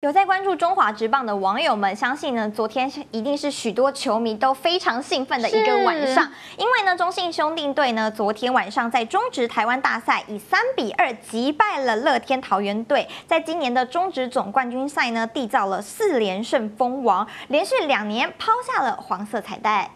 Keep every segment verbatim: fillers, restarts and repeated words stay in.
有在关注中华职棒的网友们，相信呢，昨天一定是许多球迷都非常兴奋的一个晚上，因为呢，中信兄弟队呢，昨天晚上在中职台湾大赛以三比二击败了乐天桃园队，在今年的中职总冠军赛呢，缔造了四连胜封王，连续两年抛下了黄色彩带。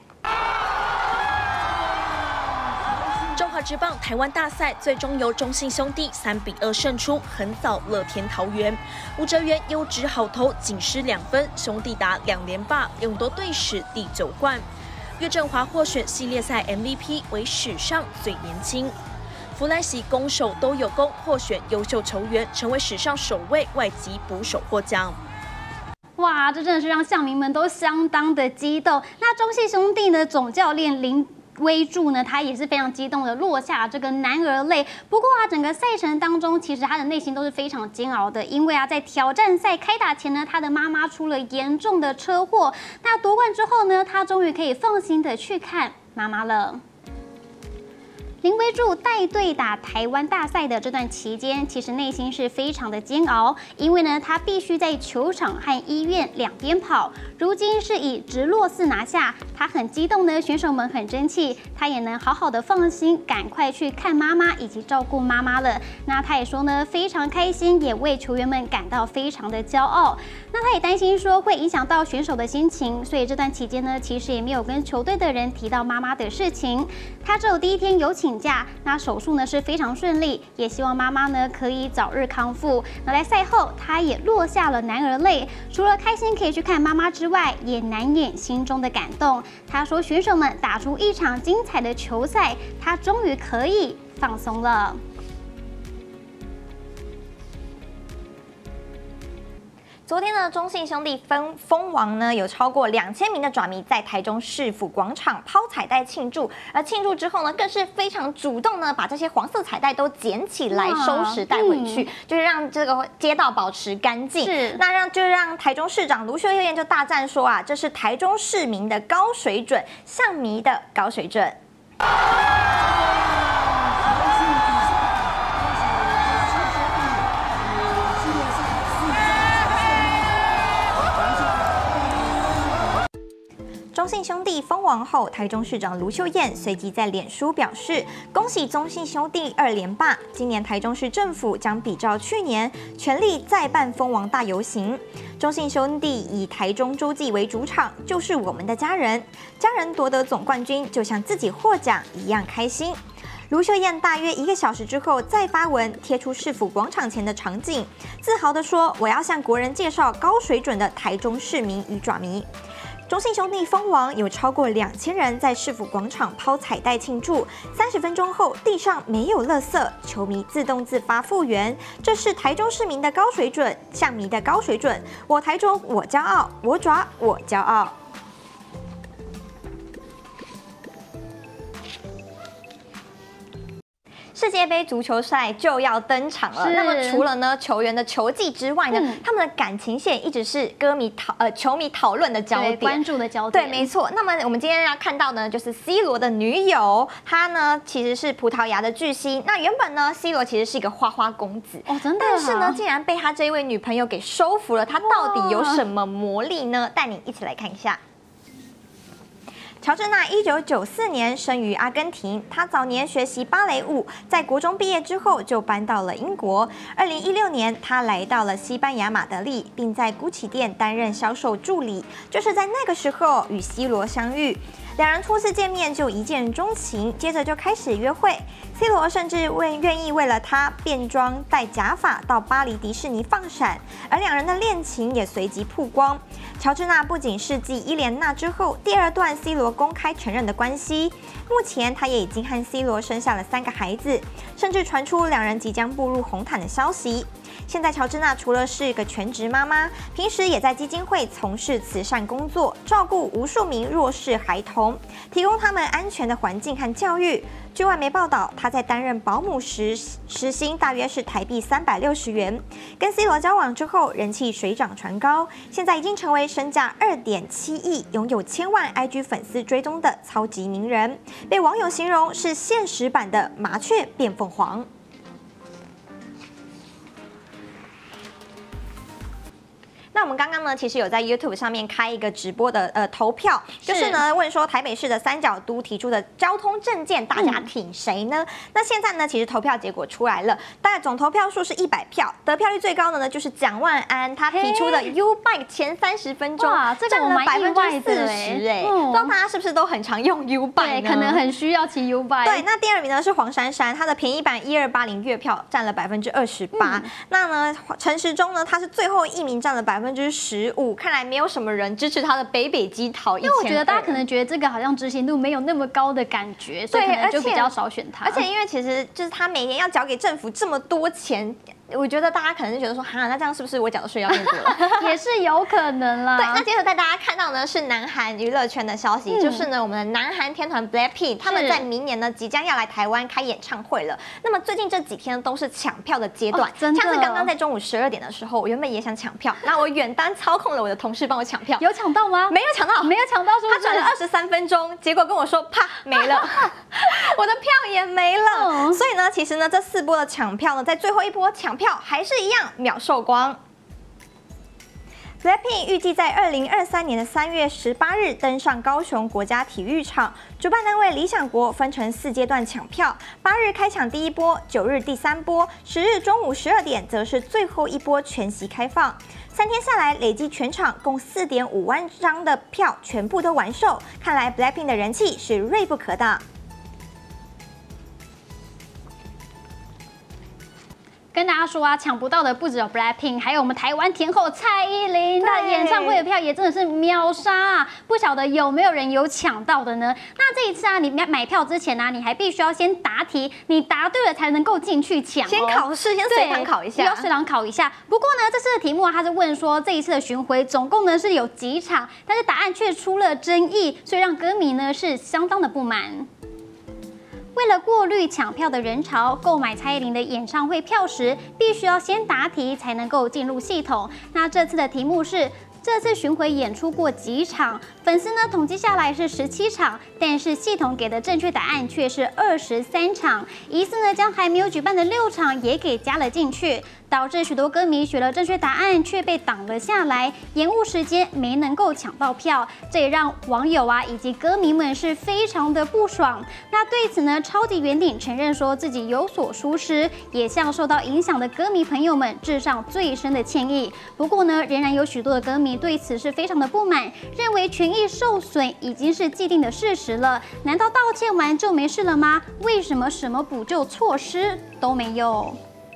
中华职棒台湾大赛最终由中信兄弟三比二胜出，横扫乐天桃园。吴哲源优质好投，仅失两分，兄弟打两连霸，勇夺队史第九冠。岳振华获选系列赛 M V P， 为史上最年轻。弗莱喜攻守都有功，获选优秀球员，成为史上首位外籍捕手获奖。 哇，这真的是让象迷们都相当的激动。那中信兄弟呢，总教练林 威助呢，他也是非常激动的落下这个男儿泪。不过啊，整个赛程当中，其实他的内心都是非常煎熬的，因为啊，在挑战赛开打前呢，他的妈妈出了严重的车祸。那夺冠之后呢，他终于可以放心的去看妈妈了。 林威助带队打台湾大赛的这段期间，其实内心是非常的煎熬，因为呢，他必须在球场和医院两边跑。如今是以直落四拿下，他很激动呢，选手们很争气，他也能好好的放心，赶快去看妈妈以及照顾妈妈了。那他也说呢，非常开心，也为球员们感到非常的骄傲。那他也担心说会影响到选手的心情，所以这段期间呢，其实也没有跟球队的人提到妈妈的事情。他只有第一天有请 假，那手术呢是非常顺利，也希望妈妈呢可以早日康复。那在赛后，他也落下了男儿泪，除了开心可以去看妈妈之外，也难掩心中的感动。他说，选手们打出一场精彩的球赛，他终于可以放松了。 昨天呢，中信兄弟封封王呢，有超过两千名的爪迷在台中市府广场抛彩带庆祝，而庆祝之后呢，更是非常主动呢，把这些黄色彩带都捡起来收拾带回去，嗯、就是让这个街道保持干净。是，那让就让台中市长卢秀燕就大赞说啊，这是台中市民的高水准，象迷的高水准。 中信兄弟封王后，台中市长卢秀燕随即在脸书表示：“恭喜中信兄弟二连霸！今年台中市政府将比照去年，全力再办封王大游行。中信兄弟以台中洲际为主场，就是我们的家人。家人夺得总冠军，就像自己获奖一样开心。” 卢秀燕大约一个小时之后再发文贴出市府广场前的场景，自豪地说：“我要向国人介绍高水准的台中市民与爪迷。” 中信兄弟封王，有超过两千人在市府广场抛彩带庆祝。三十分钟后，地上没有垃圾，球迷自动自发复原。这是台中市民的高水准，象迷的高水准。我台中，我骄傲；我爪，我骄傲。 世界杯足球赛就要登场了。那么除了呢球员的球技之外呢，嗯、他们的感情线一直是歌迷讨呃球迷讨论的焦点， 关注的焦点。 对，没错。那么我们今天要看到呢，就是 C 罗的女友，她呢其实是葡萄牙的巨星。那原本呢 ，C 罗其实是一个花花公子哦，真的。 但是呢，竟然被他这一位女朋友给收服了。他到底有什么魔力呢？带你一起来看一下。 乔治娜一九九四年生于阿根廷，她早年学习芭蕾舞，在国中毕业之后就搬到了英国。二零一六年，她来到了西班牙马德里，并在 GUCCI 店担任销售助理。就是在那个时候与 C 罗相遇，两人初次见面就一见钟情，接着就开始约会。C 罗甚至为愿意为了她变装戴假发到巴黎迪士尼放闪，而两人的恋情也随即曝光。 乔治娜不仅是继伊莲娜之后第二段 C 罗公开承认的关系，目前她也已经和 C 罗生下了三个孩子，甚至传出两人即将步入红毯的消息。现在乔治娜除了是个全职妈妈，平时也在基金会从事慈善工作，照顾无数名弱势孩童，提供他们安全的环境和教育。据外媒报道，她在担任保姆时时薪大约是台币三百六十元。跟 C 罗交往之后，人气水涨船高，现在已经成为身价二点七亿、拥有千万 I G 粉丝追踪的超级名人，被网友形容是现实版的麻雀变凤凰。 我们刚刚呢，其实有在 YouTube 上面开一个直播的呃投票，就是呢问说台北市的三角都提出的交通政见，大家挺谁呢？嗯、那现在呢，其实投票结果出来了，大概总投票数是一百票，得票率最高的呢就是蒋万安，他提出的 U Bike 前三十分钟占了百分之四十，哎，不知道大家是不是都很常用 U Bike 呢？ 可能很需要骑 U Bike。 对，那第二名呢是黄珊珊，她的便宜版一二八零月票占了百分之二十八。那呢，陈时中呢，他是最后一名，占了百分之十五。看来没有什么人支持他的北北基桃。因为我觉得大家可能觉得这个好像执行度没有那么高的感觉，所以可能就比较少选他。 而且因为其实就是他每年要缴给政府这么多钱。我觉得大家可能就觉得说，哈，那这样是不是我缴的税要更多了？ 也是有可能啦。 对，那接着带大家看到呢是南韩娱乐圈的消息，嗯、就是呢我们的南韩天团 BLACKPINK 他们在明年呢即将要来台湾开演唱会了。那么最近这几天都是抢票的阶段，哦、像是刚刚在中午十二点的时候，我原本也想抢票，那我远端操控了我的同事帮我抢票， 有抢到吗？ 没有抢到， 没有抢到，是不是？ 他转了二十三分钟，结果跟我说啪没了，我的票也没了。哦、所以呢，其实呢这四波的抢票呢，在最后一波抢票还是一样。秒售光。BLACKPINK 预计在二零二三年的三月十八日登上高雄国家体育场，主办单位理想国分成四阶段抢票，八日开抢第一波，九日第三波，十日中午十二点则是最后一波全席开放。三天下来，累计全场共四点五万张的票全部都完售，看来 BLACKPINK 的人气是锐不可挡。 跟大家说啊，抢不到的不只有 BLACKPINK， 还有我们台湾天后蔡依林，那演唱会的票也真的是秒杀啊！不晓得有没有人有抢到的呢？那这一次啊，你买票之前呢、啊，你还必须要先答题，你答对了才能够进去抢、哦。 先考试，先随堂考一下， 要随堂考一下。不过呢，这次的题目啊，它是问说这一次的巡回总共呢是有几场，但是答案却出了争议，所以让歌迷呢是相当的不满。为了过滤抢票的人潮，购买蔡依林的演唱会票时，必须要先答题才能够进入系统。那这次的题目是：这次巡回演出过几场？粉丝呢统计下来是十七场，但是系统给的正确答案却是二十三场，疑似呢将还没有举办的六场也给加了进去，导致许多歌迷选了正确答案却被挡了下来，延误时间没能够抢到票，这也让网友啊以及歌迷们是非常的不爽。那对此呢，超级圆顶承认说自己有所疏失，也向受到影响的歌迷朋友们致上最深的歉意。不过呢，仍然有许多的歌迷对此是非常的不满，认为权益受损已经是既定的事实了，难道道歉完就没事了吗？为什么什么补救措施都没有？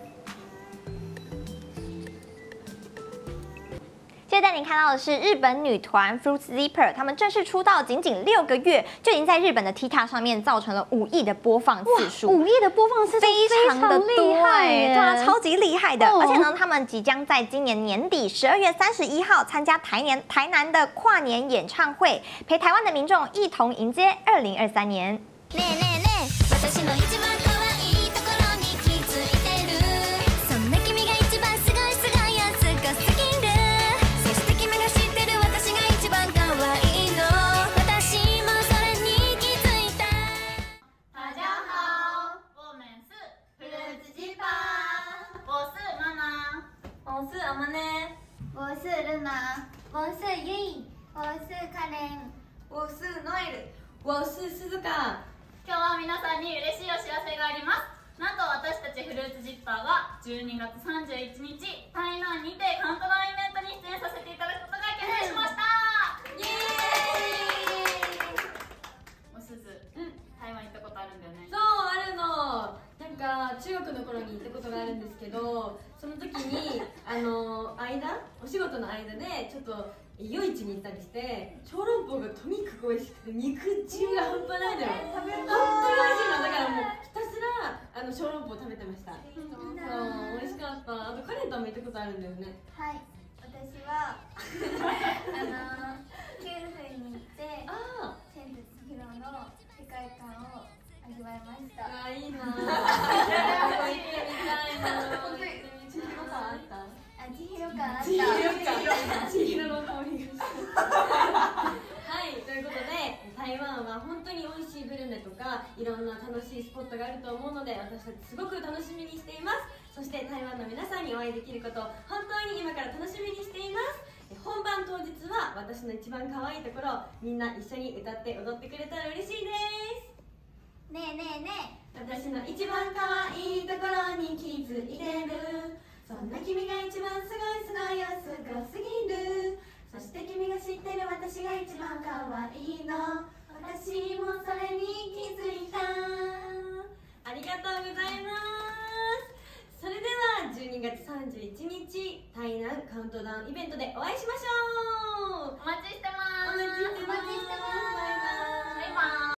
接着带你看到的是日本女团 Fruit Zipper， 他们正式出道仅仅六个月，就已经在日本的 TikTok 上面造成了五亿的播放次数， 五亿的播放次数非常的厉害， 对啊，超级厉害的。 哦、 而且呢，他们即将在今年年底十二月三十一号参加台年台南的跨年演唱会，陪台湾的民众一同迎接二零二三年。 我是阿妈呢，我是露娜，我是ユイ，我是カレン，我是ノエル，我是鈴鹿。 今日は皆さんに嬉しいお知らせがあります。なんと私たちフルーツジッパーがじゅうにがつさんじゅういちにち台南にてカウントダウンイベントに出演させていただくことが決定しました。イエーイ。おすず、うん、台湾行ったことあるんだよね。 そうあるの。なんか中学の頃に行ったことがあるんですけど、その時にあの間お仕事の間でちょっと夜市に行ったりして、小籠包がとにかく美味しくて肉汁が半端ないのよ。本当に美味しいの。だからもうひたすらあの小籠包を食べてました。そう美味しかった。あとカレンタも行ったことあるんだよね。 はい。私はあのキューフに行って千と千尋の世界観を味わいました。 あ、いいな。行ってみたいな。本当に千尋感あった？ あ、千尋感あった。 千尋感。千尋の香りがした。はい、ということで台湾は本当に美味しいグルメとかいろんな楽しいスポットがあると思うので、私たちすごく楽しみにしています。そして台湾の皆さんにお会いできることを本当に今から楽しみにしています。 私の一番可愛いところみんな一緒に歌って踊ってくれたら嬉しいです。 ねえねえねえ、 私の一番可愛いところに気づいてる。そんな君が一番すごいすごいよ、すごすぎる。そして君が知ってる私が一番可愛いの。私もそれに気づいた。ありがとうございます。それではじゅうにがつさんじゅういちにち台南カウントダウンイベントでお会いしましょう。 お待ちしてます。 お待ちしてます。